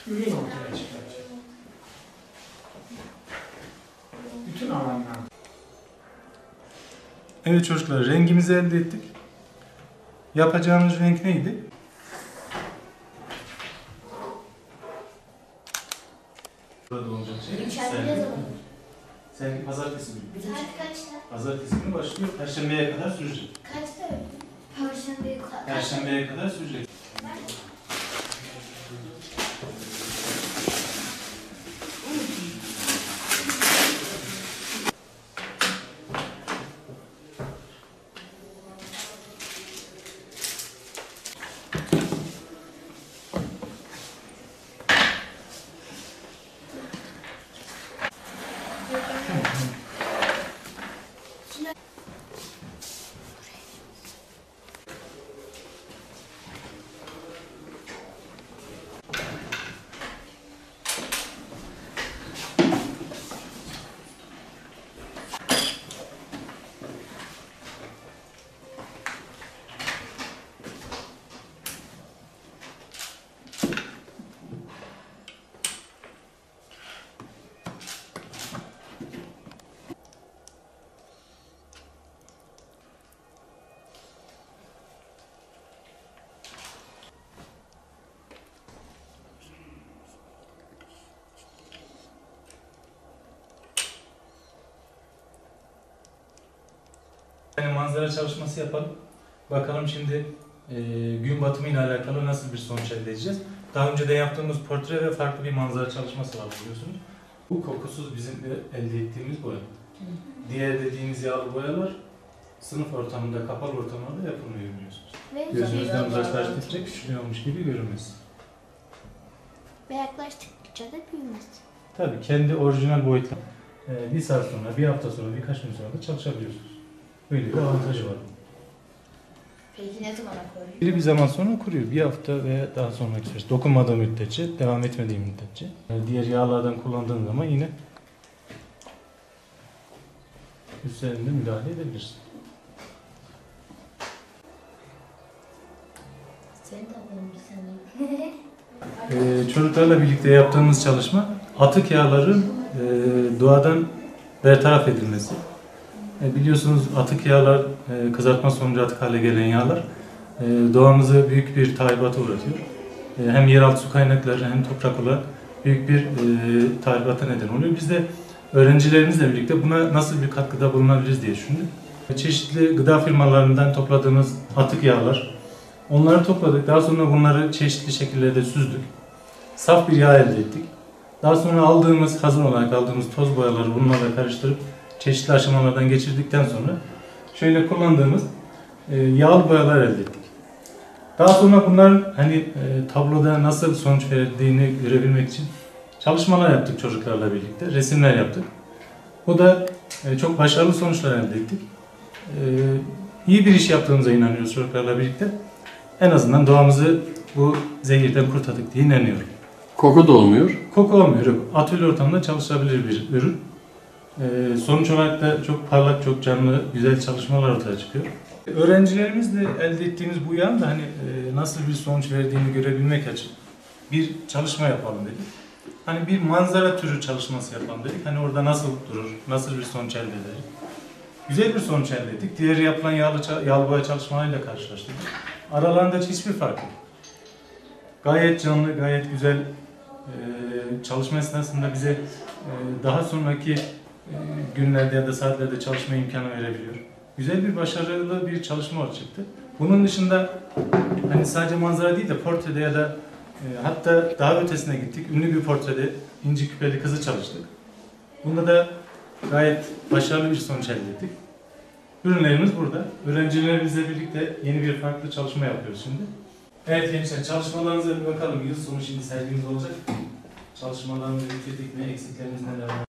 ürün ortaya çıkartıyor. Bütün alanlar. Evet çocuklar, rengimizi elde ettik. Yapacağımız renk neydi? Burada olacak şey. Sen pazartesi günü. Saat kaçta? Pazartesi günü başlıyor. Perşembeye kadar sürecek. Kaçta? Perşembeye kadar. Perşembeye kadar sürecek. Yani manzara çalışması yapalım. Bakalım şimdi gün batımı ile alakalı nasıl bir sonuç elde edeceğiz. Daha önce de yaptığımız portre ve farklı bir manzara çalışması var biliyorsunuz. Bu kokusuz bizim elde ettiğimiz boya. Diğer dediğimiz yağlı boyalar sınıf ortamında, kapalı ortamlarda yapılmıyor biliyorsunuz. Gözünüzden uzaklaştıkça küçülüyormuş gibi görünmez. Ve yaklaştıkça da büyümez. Tabii kendi orijinal boyutla bir saat sonra, bir hafta sonra, birkaç gün sonra da çalışabiliyorsunuz. Böyle bir avantajı var. Peki ne zamana koyuyor? Bir zaman sonra kuruyor. Bir hafta ve daha sonraki süreç. Dokunmadığı müddetçe, devam etmediği müddetçe. Diğer yağlardan kullandığın zaman yine üzerinde müdahale edebilirsin. Seni de alalım bir saniye. Çocuklarla birlikte yaptığımız çalışma atık yağların doğadan bertaraf edilmesi. Biliyorsunuz atık yağlar, kızartma sonucu atık hale gelen yağlar doğamızı büyük bir tahribata uğratıyor. Hem yeraltı su kaynakları hem toprak olarak büyük bir tahribata neden oluyor. Biz de öğrencilerimizle birlikte buna nasıl bir katkıda bulunabiliriz diye düşündük. Çeşitli gıda firmalarından topladığımız atık yağlar, onları topladık. Daha sonra bunları çeşitli şekillerde süzdük. Saf bir yağ elde ettik. Daha sonra hazır olarak aldığımız toz boyaları bunlarla karıştırıp çeşitli aşamalardan geçirdikten sonra şöyle kullandığımız yağlı boyalar elde ettik. Daha sonra bunların tabloda nasıl sonuç verdiğini görebilmek için çalışmalar yaptık çocuklarla birlikte, resimler yaptık. Bu da çok başarılı sonuçlar elde ettik. İyi bir iş yaptığımıza inanıyoruz çocuklarla birlikte. En azından doğamızı bu zehirden kurtardık diye inanıyorum. Koku da olmuyor. Koku olmuyor. Atölye ortamında çalışabilir bir ürün. Sonuç olarak da çok parlak, çok canlı, güzel çalışmalar ortaya çıkıyor. Öğrencilerimizle elde ettiğimiz bu yağın da nasıl bir sonuç verdiğini görebilmek için bir çalışma yapalım dedik. Bir manzara türü çalışması yapalım dedik. Orada nasıl durur, nasıl bir sonuç elde ederiz. Güzel bir sonuç elde ettik. Diğer yapılan yağlı boya çalışmalarıyla karşılaştırdık. Aralarında hiçbir fark yok. Gayet canlı, gayet güzel çalışma esnasında bize daha sonraki günlerde ya da saatlerde çalışma imkanı verebiliyor. Güzel bir, başarılı bir çalışma ortaya çıktı. Bunun dışında sadece manzara değil de portrede ya da hatta daha ötesine gittik. Ünlü bir portrede inci küpeli kızı çalıştık. Bunda da gayet başarılı bir sonuç elde ettik. Ürünlerimiz burada. Öğrencilerimizle birlikte yeni bir farklı çalışma yapıyoruz şimdi. Evet gençler, çalışmalarınıza bir bakalım. Yıl sonu şimdi sergimiz olacak. Çalışmalarımızı bitirdik mi, eksiklerimiz neler var?